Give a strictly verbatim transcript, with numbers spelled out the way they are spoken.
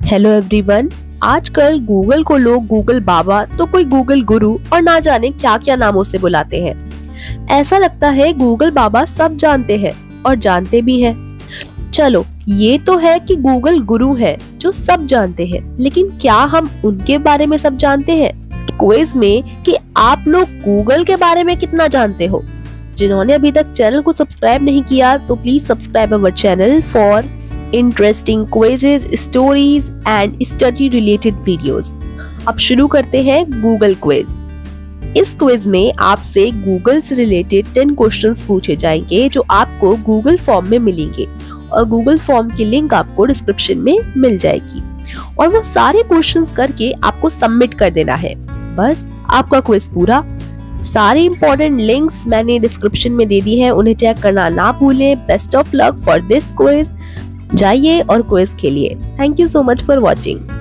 Hello everyone. आजकल Google को लोग गूगल बाबा तो कोई गूगल गुरु और ना जाने क्या क्या नामों से बुलाते हैं। ऐसा लगता है गूगल बाबा सब जानते हैं और जानते भी हैं। चलो ये तो है कि गूगल गुरु है जो सब जानते हैं, लेकिन क्या हम उनके बारे में सब जानते हैं? क्विज में कि आप लोग गूगल के बारे में कितना जानते हो। जिन्होंने अभी तक चैनल को सब्सक्राइब नहीं किया तो please subscribe our channel for interesting quizzes, stories and study related videos. अब शुरू करते हैं गूगल क्विज। इस क्विज में आपसे गूगल से रिलेटेड टेन क्वेश्चंस पूछे जाएंगे जो आपको गूगल फॉर्म में मिलेंगे और गूगल फॉर्म की लिंक आपको डिस्क्रिप्शन में मिल जाएगी और वो सारे क्वेश्चंस करके आपको सबमिट कर देना है। बस आपका क्विज पूरा। सारी इंपॉर्टेंट लिंक्स मैंने डिस्क्रिप्शन में दे दी है, उन्हें चेक करना ना भूलें। Best of luck for this quiz. जाइए और क्विज खेलिए। Thank you so much for watching.